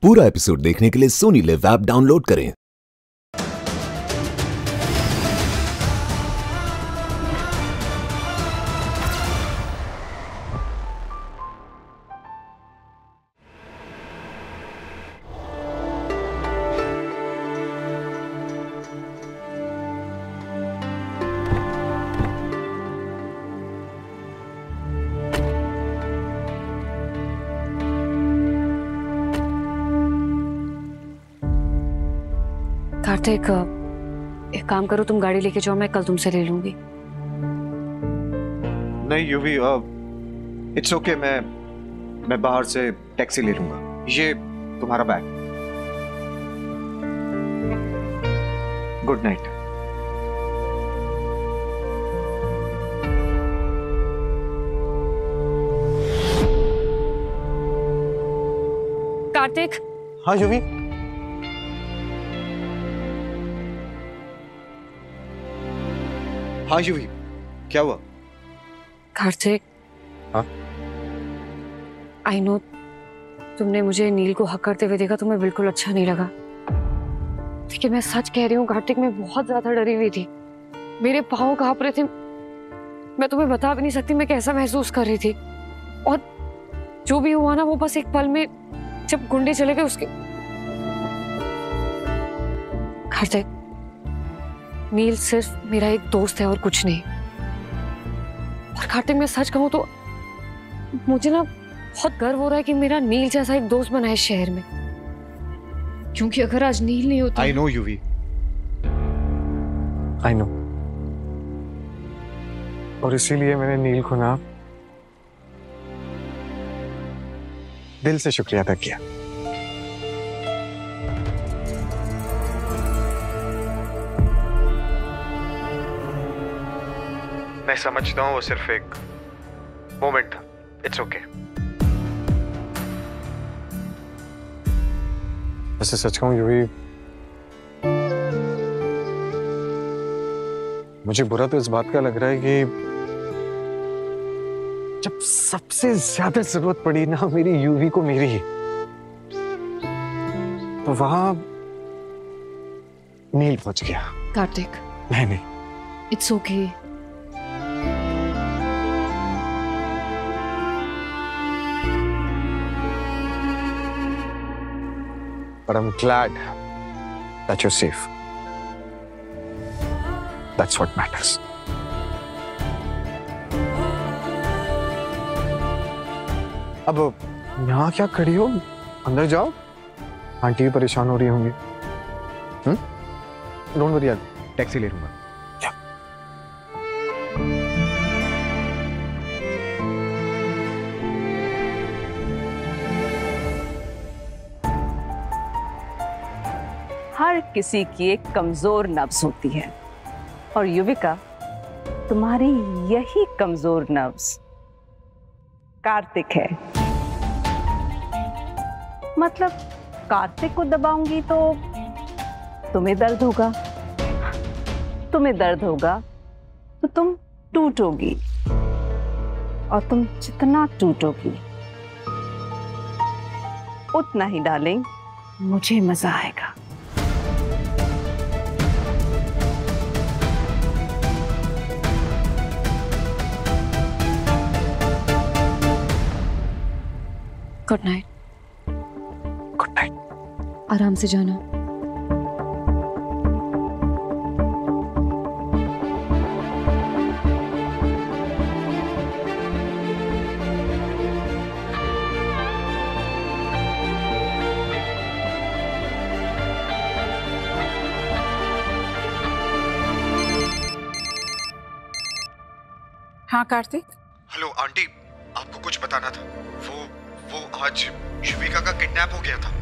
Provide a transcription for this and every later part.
पूरा एपिसोड देखने के लिए सोनी लिव ऐप डाउनलोड करें। कार्तिक, एक काम करो, तुम गाड़ी लेके जाओ, मैं कल तुमसे ले लूंगी। नहीं यूवी, इट्स ओके, मैं बाहर से टैक्सी ले लूंगा। ये तुम्हारा बैग। Good night. कार्तिक। हाँ यूवी। हाँ यूवी, क्या हुआ? कार्तिक, हाँ? आई नो तुमने मुझे नील को हक करते हुए देखा, तुम्हें बिल्कुल अच्छा नहीं लगा। लेकिन मैं सच कह रही हूँ कार्तिक, मैं बहुत ज्यादा डरी हुई थी, मेरे पाँव कांप रहे थे। मैं तुम्हें बता भी नहीं सकती मैं कैसा महसूस कर रही थी। और जो भी हुआ ना, वो बस एक पल में जब गुंडे चले गए उसके। कार्तिक, नील सिर्फ मेरा एक दोस्त है और कुछ नहीं। और कार्तिक, मैं सच कहूं तो मुझे ना बहुत गर्व हो रहा है कि मेरा नील जैसा एक दोस्त बना है शहर में। क्योंकि अगर आज नील नहीं होता। I know Yuvi, I know. और इसीलिए मैंने नील को ना दिल से शुक्रिया अदा किया। मैं समझता हूँ वो सिर्फ एक मोमेंट था। It's okay. वैसे सच कहूँ यूवी, मुझे बुरा तो इस बात का लग रहा है कि जब सबसे ज्यादा जरूरत पड़ी ना मेरी यूवी को, मेरी, तो वहां नील पहुंच गया। कार्तिक, नहीं, it's okay. But I'm glad that you're safe. That's what matters. अब यहाँ क्या खड़ी हो? अंदर जाओ, आंटी भी परेशान हो रही होंगी। डोंट वरी, टैक्सी ले लूंगा। हर किसी की एक कमजोर नब्ज होती है, और युविका, तुम्हारी यही कमजोर नब्ज कार्तिक है। मतलब कार्तिक को दबाऊंगी तो तुम्हें दर्द होगा, तुम्हें दर्द होगा तो तुम टूटोगी, और तुम जितना टूटोगी उतना ही डार्लिंग मुझे मजा आएगा। Good night. Good night. आराम से जाना। हाँ कार्तिक। हेलो आंटी, आपको कुछ बताना था। वो आज युविका का किडनैप हो गया था।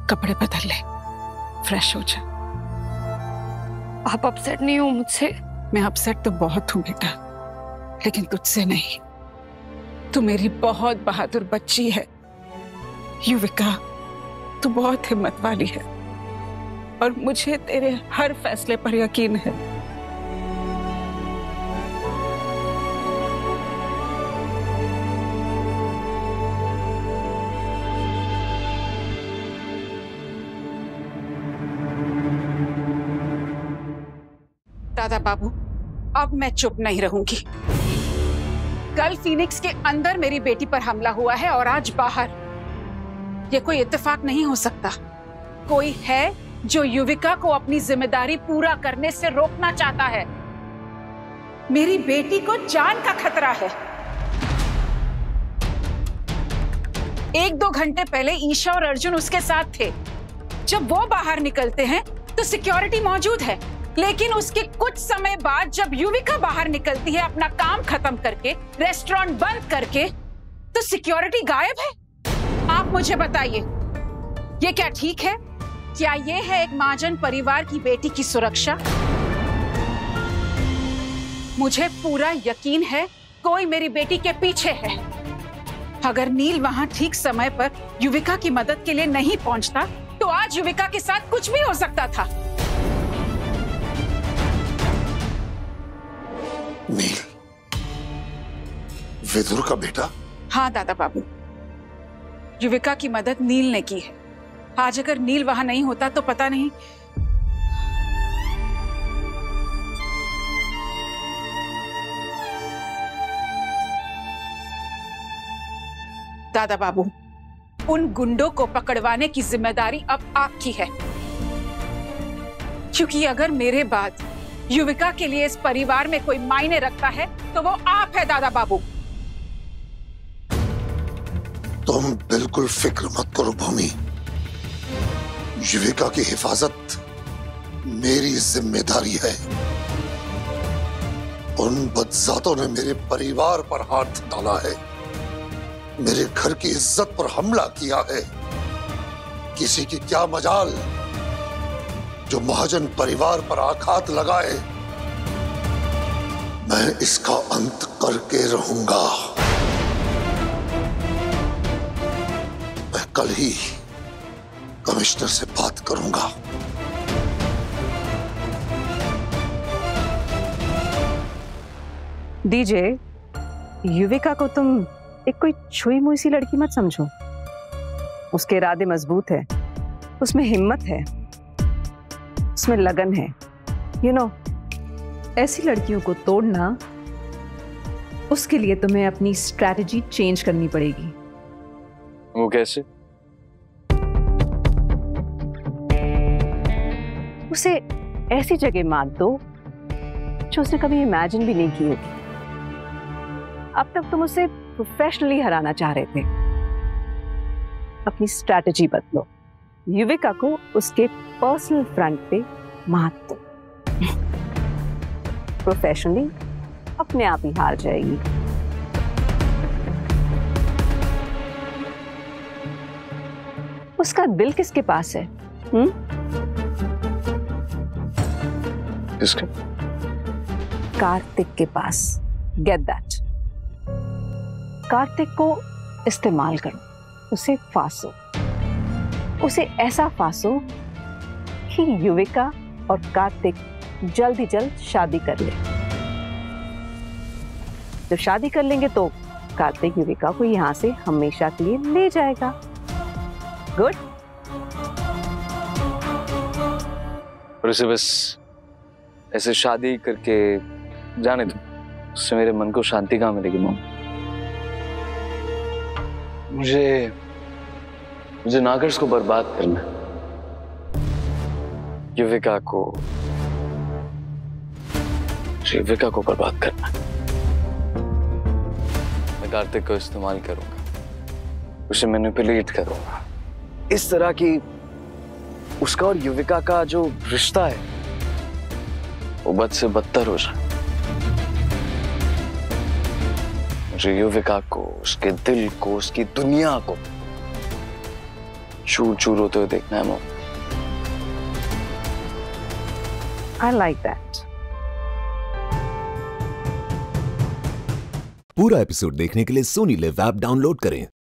कपड़े बदल ले, फ्रेश हो जा। आप अपसेट नहीं हो मुझसे? मैं अपसेट तो बहुत हूं बेटा, लेकिन तुझसे नहीं। तू मेरी बहुत बहादुर बच्ची है युविका, तू बहुत हिम्मत वाली है और मुझे तेरे हर फैसले पर यकीन है। दादा बाबू, अब मैं चुप नहीं रहूंगी। कल फीनिक्स के अंदर मेरी बेटी पर हमला हुआ है और आज बाहर। ये कोई इत्तेफाक नहीं हो सकता। कोई है जो युविका को अपनी जिम्मेदारी पूरा करने से रोकना चाहता है। मेरी बेटी को जान का खतरा है। 1-2 घंटे पहले ईशा और अर्जुन उसके साथ थे। जब वो बाहर निकलते हैं तो सिक्योरिटी मौजूद है, लेकिन उसके कुछ समय बाद जब युविका बाहर निकलती है अपना काम खत्म करके, रेस्टोरेंट बंद करके, तो सिक्योरिटी गायब है। आप मुझे बताइए, ये क्या ठीक है? क्या ये है एक महाजन परिवार की बेटी की सुरक्षा? मुझे पूरा यकीन है कोई मेरी बेटी के पीछे है। अगर नील वहां ठीक समय पर युविका की मदद के लिए नहीं पहुंचता तो आज युविका के साथ कुछ भी हो सकता था। नील, विदुर का बेटा? हाँ दादा बाबू, युविका की मदद नील ने की है। आज अगर नील वहां नहीं होता तो पता नहीं। दादा बाबू, उन गुंडों को पकड़वाने की जिम्मेदारी अब आपकी है, क्योंकि अगर मेरे बाद युविका के लिए इस परिवार में कोई मायने रखता है तो वो आप है दादा बाबू। तुम बिल्कुल फिक्र मत करो भूमि, युविका की हिफाजत मेरी जिम्मेदारी है। उन बदजातों ने मेरे परिवार पर हाथ डाला है, मेरे घर की इज्जत पर हमला किया है। किसी की क्या मजाल जो महाजन परिवार पर आघात लगाए। मैं इसका अंत करके रहूंगा। मैं कल ही कमिश्नर से बात करूंगा। डीजे, युविका को तुम एक कोई छुई मुई सी लड़की मत समझो। उसके इरादे मजबूत है, उसमें हिम्मत है, उसमें लगन है। यू नो, ऐसी लड़कियों को तोड़ना, उसके लिए तुम्हें अपनी स्ट्रैटेजी चेंज करनी पड़ेगी। वो कैसे? उसे ऐसी जगह मार दो जो उसने कभी इमेजिन भी नहीं की होगी। अब तक तुम उसे प्रोफेशनली हराना चाह रहे थे। अपनी स्ट्रैटेजी बदलो। युविका को उसके पर्सनल फ्रंट पे मार दो। प्रोफेशनली अपने आप ही हार जाएगी। उसका दिल किसके पास है? किसके? कार्तिक के पास। Get that? कार्तिक को इस्तेमाल करो, उसे फांसो, उसे ऐसा फांसो कि युविका और कार्तिक जल्द ही जल्द शादी कर ले। जब शादी कर लेंगे तो कार्तिक युविका को यहां से हमेशा के लिए ले जाएगा। गुड? और उसे बस ऐसे शादी करके जाने दो, उससे मेरे मन को शांति कहाँ मिलेगी मॉम? मुझे नागर्स को बर्बाद करना, युविका को बर्बाद करना। मैं कार्तिक को इस्तेमाल करूंगा, उसे मैनिपुलेट करूंगा इस तरह की उसका और युविका का जो रिश्ता है वो बद से बदतर हो जाए। मुझे युविका को, उसके दिल को, उसकी दुनिया को चूर चूर होते हुए देखना है मॉम। I like that. पूरा एपिसोड देखने के लिए सोनी लिव ऐप डाउनलोड करें।